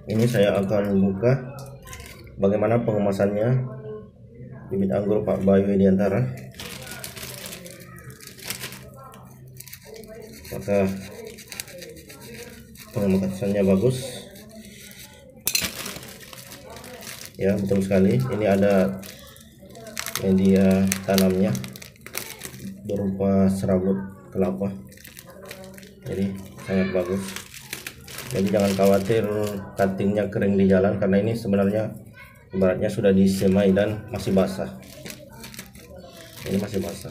Ini saya akan buka bagaimana pengemasannya bibit anggur Pak Bayu Widiantara. Maka pengemasannya bagus ya, betul sekali. Ini ada media tanamnya berupa serabut kelapa, jadi sangat bagus. Jadi jangan khawatir cuttingnya kering di jalan, karena ini sebenarnya ibaratnya sudah disemai dan masih basah. Ini masih basah.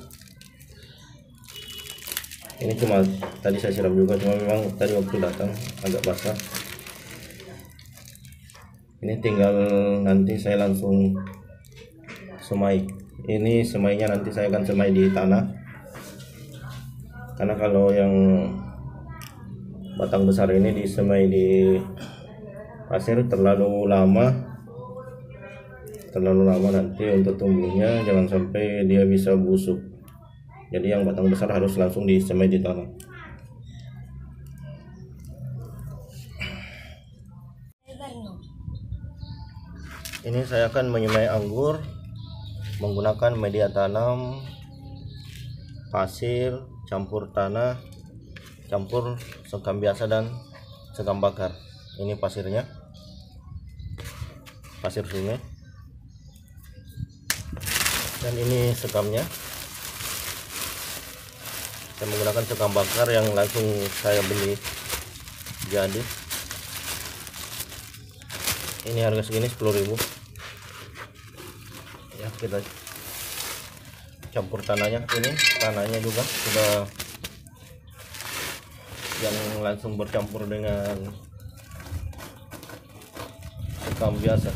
Ini cuma tadi saya siram juga, cuma memang tadi waktu datang agak basah. Ini tinggal nanti saya langsung semai. Ini semainya nanti saya akan semai di tanah, karena kalau yang batang besar ini disemai di pasir terlalu lama nanti untuk tumbuhnya, jangan sampai dia bisa busuk. Jadi yang batang besar harus langsung disemai di tanah. Ini saya akan menyemai anggur menggunakan media tanam, pasir, campur tanah, campur sekam biasa dan sekam bakar. Ini pasirnya, pasir sungai, dan ini sekamnya. Saya menggunakan sekam bakar yang langsung saya beli jadi. Ini harga segini 10.000 ya. Kita campur tanahnya. Ini tanahnya juga sudah yang langsung bercampur dengan sekam biasa.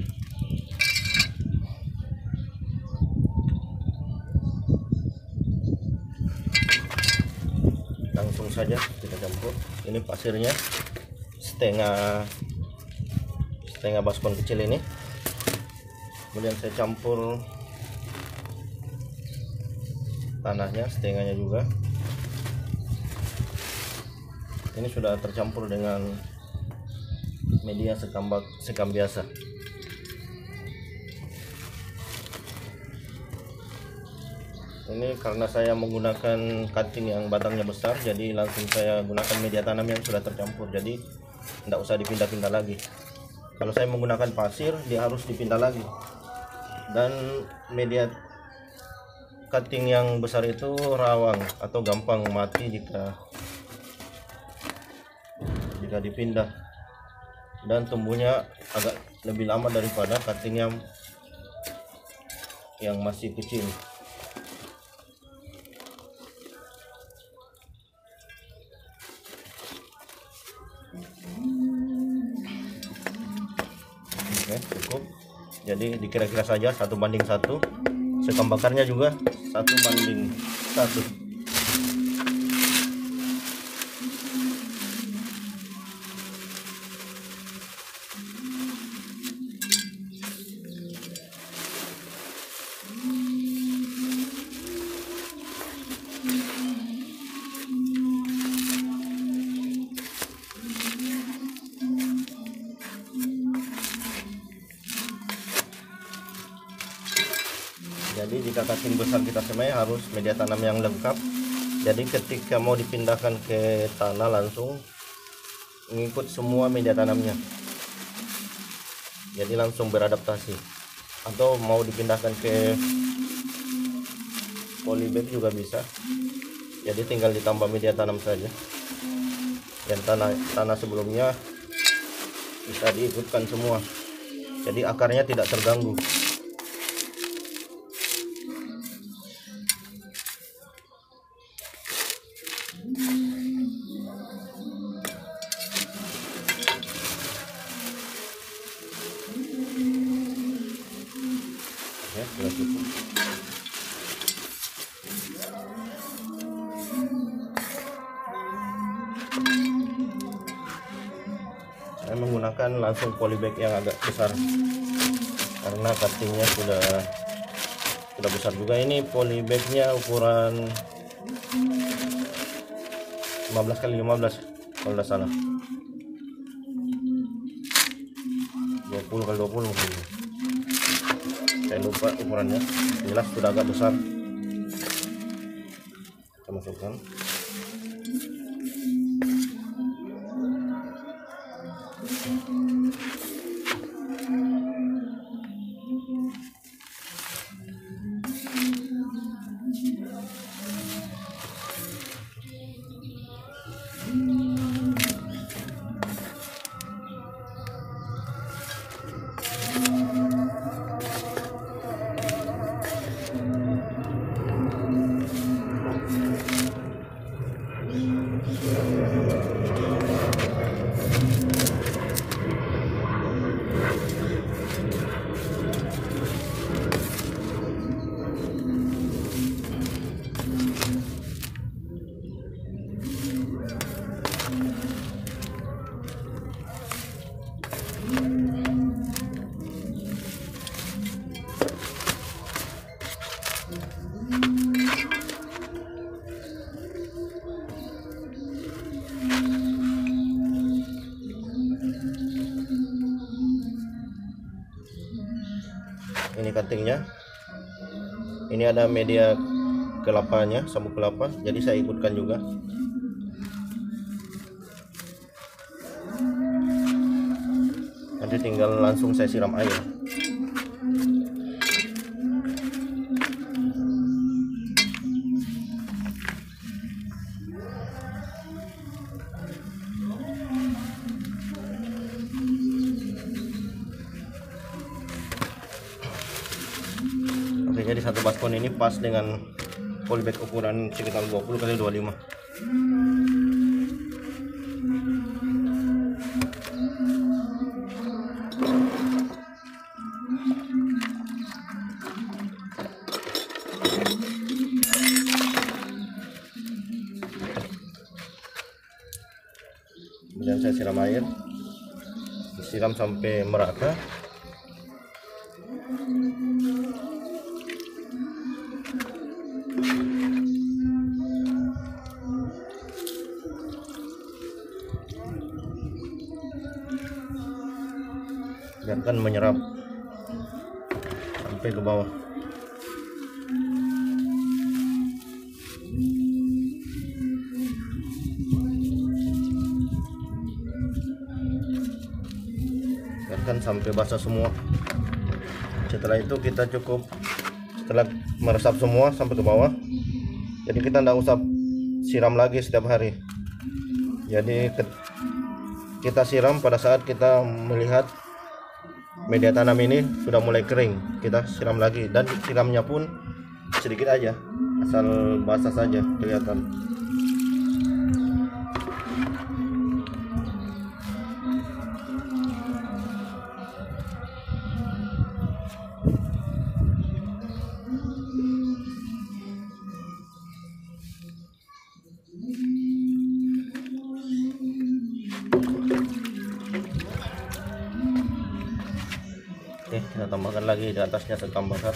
Langsung saja kita campur. Ini pasirnya setengah baskon kecil ini. Kemudian saya campur tanahnya setengahnya juga. Ini sudah tercampur dengan media sekam biasa. Ini karena saya menggunakan cutting yang batangnya besar, jadi langsung saya gunakan media tanam yang sudah tercampur, jadi tidak usah dipindah-pindah lagi. Kalau saya menggunakan pasir, dia harus dipindah lagi. Dan media cutting yang besar itu rawan atau gampang mati jika dipindah, dan tumbuhnya agak lebih lama daripada cutting yang masih kecil. Oke, cukup. Jadi dikira-kira saja 1:1. Sekam bakarnya juga 1:1. Jadi jika cutting besar kita semai harus media tanam yang lengkap. Jadi ketika mau dipindahkan ke tanah langsung mengikut semua media tanamnya. Jadi langsung beradaptasi. Atau mau dipindahkan ke polybag juga bisa. Jadi tinggal ditambah media tanam saja. Dan tanah sebelumnya bisa diikutkan semua. Jadi akarnya tidak terganggu. Ya, sudah cukup. Saya menggunakan langsung polybag yang agak besar karena cuttingnya sudah besar juga. Ini polybagnya ukuran 15 x 15 kalau tidak salah. 20 kali 20 mungkin. Saya lupa ukurannya, jelas sudah agak besar. Kita masukkan. Ini cuttingnya, ini ada media kelapanya, sabuk kelapa, jadi saya ikutkan juga. Nanti tinggal langsung saya siram air. Oke, jadi satu baskon ini pas dengan polybag ukuran sekitar 20 kali 25. Kemudian saya siram air, siram sampai merata. Biarkan menyerap sampai ke bawah. Biarkan sampai basah semua. Setelah itu kita cukup, setelah meresap semua sampai ke bawah, jadi kita tidak usah siram lagi setiap hari. Jadi kita siram pada saat kita melihat media tanam ini sudah mulai kering, kita siram lagi, dan siramnya pun sedikit aja, asal basah saja kelihatan. Oke, kita tambahkan lagi di atasnya sekam bakar.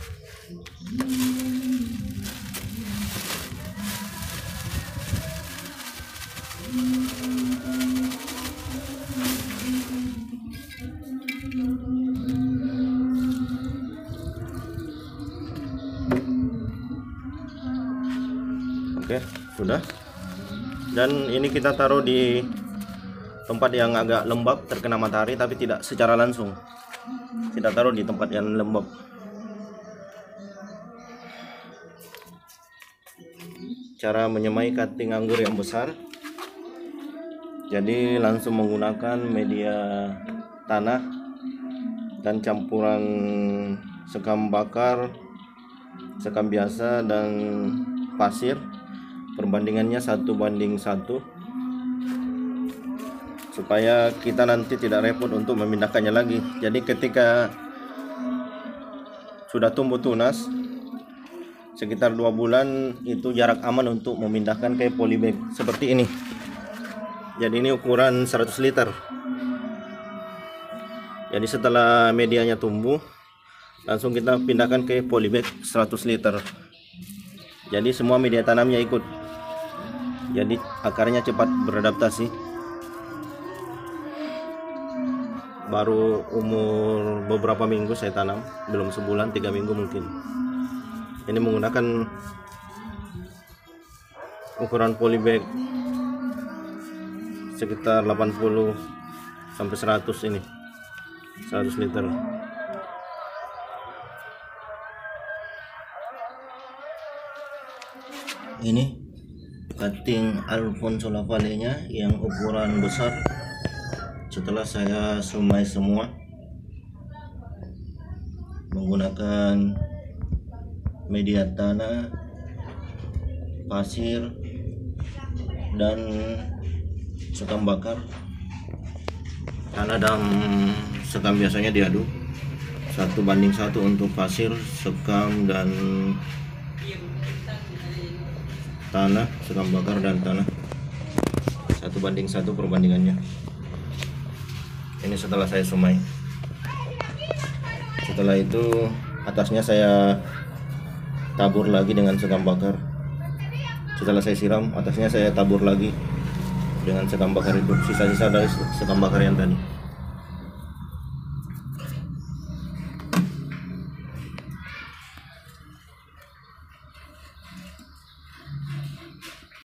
Oke, sudah. Dan ini kita taruh di tempat yang agak lembab, terkena matahari tapi tidak secara langsung. Kita taruh di tempat yang lembab. Cara menyemai cutting anggur yang besar, jadi langsung menggunakan media tanah dan campuran sekam bakar, sekam biasa, dan pasir. Perbandingannya 1:1, supaya kita nanti tidak repot untuk memindahkannya lagi. Jadi ketika sudah tumbuh tunas sekitar 2 bulan, itu jarak aman untuk memindahkan ke polybag seperti ini. Jadi ini ukuran 100 liter. Jadi setelah medianya tumbuh, langsung kita pindahkan ke polybag 100 liter. Jadi semua media tanamnya ikut, jadi akarnya cepat beradaptasi. baru umur beberapa minggu saya tanam, belum sebulan, 3 minggu mungkin. Ini menggunakan ukuran polybag sekitar 80 sampai 100 ini, 100 liter. Ini cutting Alfonso Lavalenya yang ukuran besar. Setelah saya semai semua menggunakan media tanah, pasir, dan sekam bakar. Tanah dan sekam biasanya diaduk 1:1 untuk pasir, sekam, dan tanah, sekam bakar dan tanah 1:1 perbandingannya. Ini setelah saya semai. Setelah itu atasnya saya tabur lagi dengan sekam bakar. Setelah saya siram, atasnya saya tabur lagi dengan sekam bakar itu, sisa-sisa dari sekam bakar yang tadi.